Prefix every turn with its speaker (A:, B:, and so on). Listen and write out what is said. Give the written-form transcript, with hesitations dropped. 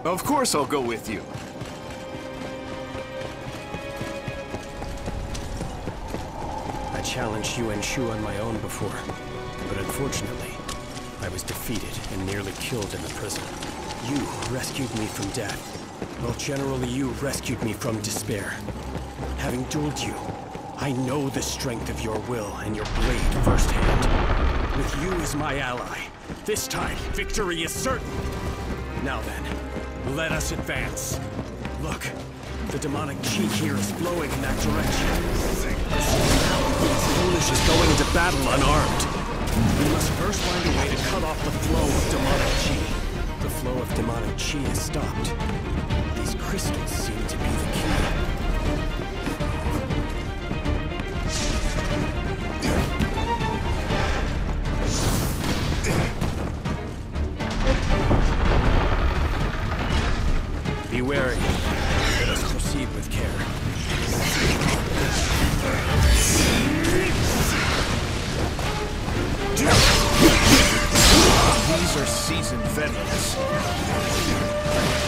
A: Of course I'll go with you.
B: I challenged Yuan Shu on my own before, but unfortunately, I was defeated and nearly killed in the prison. You rescued me from death, while General Liu rescued me from despair. Having dueled you, I know the strength of your will and your blade firsthand. With you as my ally, this time victory is certain. Now then, let us advance. Look, the demonic chi here is flowing in that direction. This foolish is going into battle unarmed. We must first find a way to cut off the flow of demonic chi. The flow of demonic chi is stopped. These crystals seem to be the key. Be wary. Let us proceed with care.
A: These are seasoned veterans.